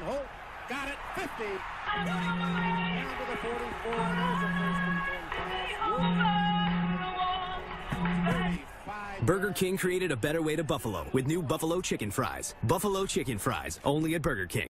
Holt got it. 50. Down to the 44. There's a first and 10 pass. Burger King created a better way to Buffalo with new Buffalo chicken fries. Buffalo chicken fries, only at Burger King.